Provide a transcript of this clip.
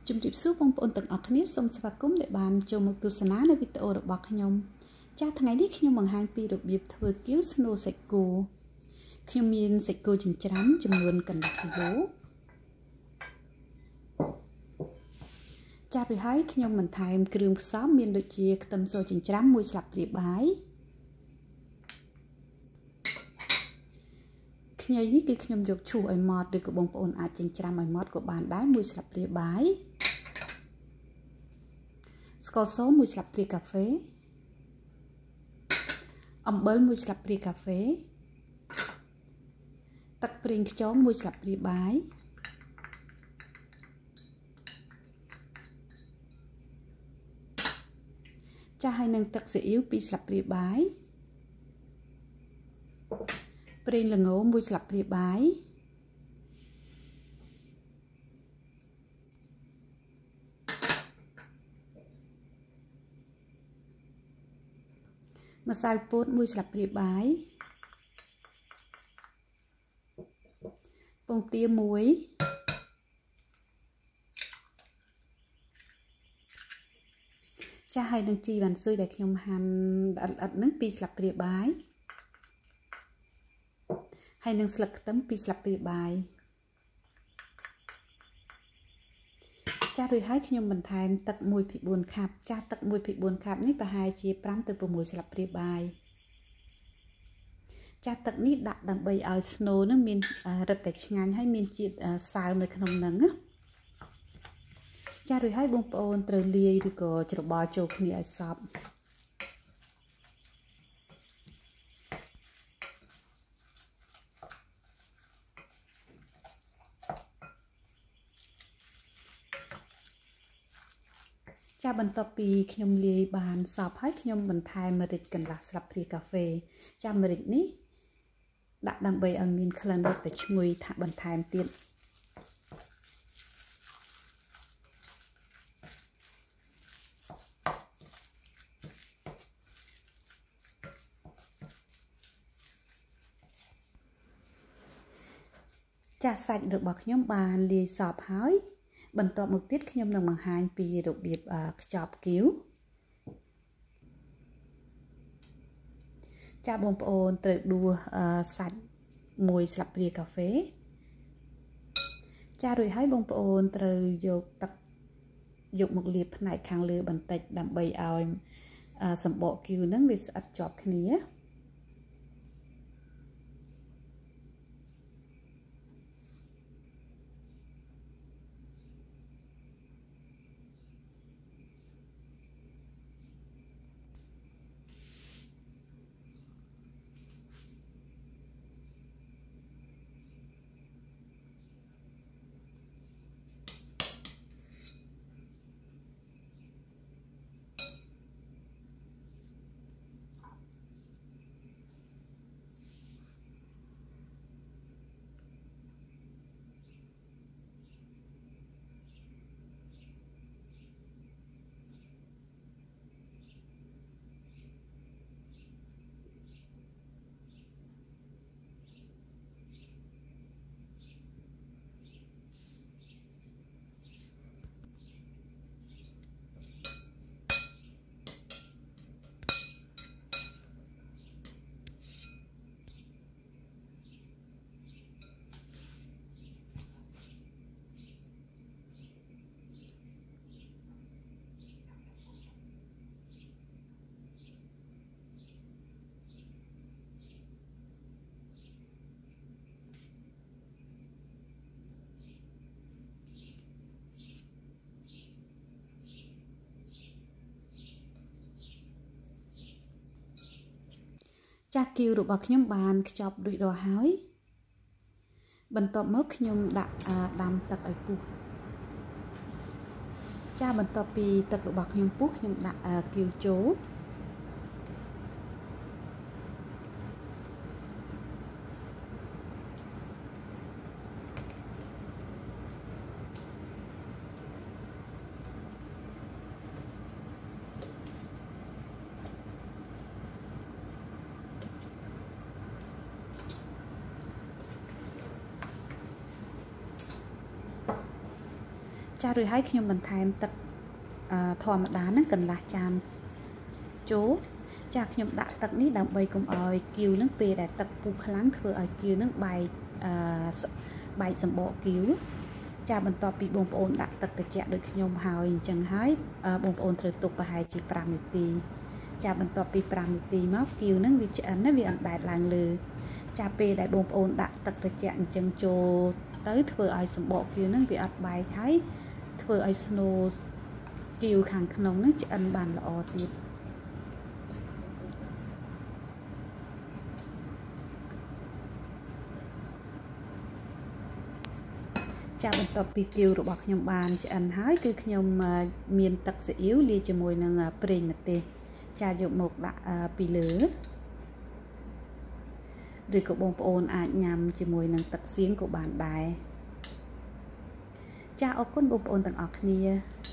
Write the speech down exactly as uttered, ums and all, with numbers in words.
ជំរាបសួរបងប្អូនទាំងអស់គ្នាសូមស្វាគមន៍ដែលបានចូលមកទស្សនានៅវីដេអូរបស់ខ្ញុំចាស់ថ្ងៃនេះខ្ញុំបង្ហាញពីរបៀបធ្វើគៀវស្នូលសាច់គោខ្ញុំមានសាច់គោចិញ្ច្រាំចំនួនកន្លះគីឡូចាស់រួចហើយខ្ញុំបន្ថែមគ្រឿងផ្សំមានដូចជាខ្ទឹមសចិញ្ច្រាំមួយស្លាបព្រាបាយខ្ញីនេះគឺខ្ញុំយកឈូសឲ្យម៉ត់ឬក៏បងប្អូនអាចចិញ្ច្រាំឲ្យម៉ត់ក៏បានដែរមួយស្លាបព្រាបាយស្ករសមួយស្លាបព្រាកាហ្វេអំបិលមួយស្លាបព្រាកាហ្វេទឹកប្រេងខ្យងមួយស្លាបព្រាបាយចាស់ហើយនឹងទឹកស៊ីអ៊ីវពីរស្លាបព្រាបាយប្រេងល្ងមួយស្លាបព្រាបាយម្សៅពោតមួយស្លាបព្រាបាយពងទាមួយចាស់ហើយនឹងជីវ៉ាន់ស៊ុយដែលខ្ញុំហាន់ល្អិតៗនឹងពីរស្លាបព្រាបាយហើយនឹងស្លឹកខ្ទឹមពីរស្លាបព្រាបាយចាស់រួចហើយខ្ញុំបន្ថែមទឹកមួយភាគបួនខាប់ចាស់ទឹកមួយភាគបួនខាប់នេះប្រហែលជាប្រាំទៅ៦ស្លាបព្រាបាយចាស់ទឹកនេះដាក់ដើម្បីឲ្យស្នូលនឹងមានរឹតតែឆ្ងាញ់ហើយមានជាតិសើមនៅក្នុងហ្នឹងណាចាស់រួចហើយបងប្អូនត្រូវលាយឬក៏ច្របល់ចូលគ្នាឲ្យសព្វចាបន្ទាប់ពីខ្ញុំលាយបានសព្វហើយខ្ញុំបន្ថែមម្រេចកន្លះស្លាបព្រាកាហ្វេចាម្រេចនេះដាក់ដើម្បីឲ្យមានក្លិនរឹតតែឈ្ងុយថាបន្ថែមទៀតចាសាច់របស់ខ្ញុំបានលាយសព្វហើយបន្ទាប់មកទៀតខ្ញុំនឹងបង្ហាញពីរបៀបខ្ចប់គៀវចាបងប្អូនត្រូវដួសសាច់មួយស្លាបព្រាកាហ្វេចារួចហើយបងប្អូនត្រូវយកទឹកយកមកលាបផ្នែកខាងលើបន្តិចដើម្បីឲ្យសម្បកគៀវហ្នឹងវាស្អិតជាប់គ្នាចាស់គៀវរបស់ខ្ញុំបានខ្ចប់រួចរាល់ហើយបន្ទាប់មកខ្ញុំដាក់ដាំទឹកឲ្យពុះចាស់បន្ទាប់ពីទឹករបស់ខ្ញុំពុះខ្ញុំដាក់គៀវចូលចារួចហើយខ្ញុំបន្ថែមទឹកធម្មតាហ្នឹងកន្លះចានចូលចាខ្ញុំដាក់ទឹកនេះដើម្បីកុំឲ្យគៀវហ្នឹងពេលដែលទឹកពុះខ្លាំងធ្វើឲ្យគៀវហ្នឹងបែកអឺបែកសម្បកគៀវចាបន្ទាប់ពីបងប្អូនដាក់ទឹកត្រជាក់ដូចខ្ញុំហើយអញ្ចឹងហើយបងប្អូនត្រូវទុកប្រហែលជាfiveនាទីចាបន្ទាប់ពីfiveនាទីមកគៀវហ្នឹងវាឆ្អិនណាវាអណ្ដែតឡើងលើចាពេលដែលបងប្អូនដាក់ទឹកត្រជាក់អញ្ចឹងចូលទៅធ្វើឲ្យសម្បកគៀវហ្នឹងវាអត់បែកហើយធ្វើឲ្យស្នូលគៀវខាងក្នុងហ្នឹងឆ្អិនបានល្អទៀតចាបន្ទាប់ពីគៀវរបស់ខ្ញុំបានឆ្អិនហើយគឺខ្ញុំមានទឹកស៊ីអ៊ីវលាយជាមួយនឹងប្រេងម្ទេសចាយកមកដាក់ពីលើឬក៏បងប្អូនអាចញ៉ាំជាមួយនឹងទឹកសៀងក៏បានដែរចាអរគុណបងប្អូនទាំងអស់គ្នា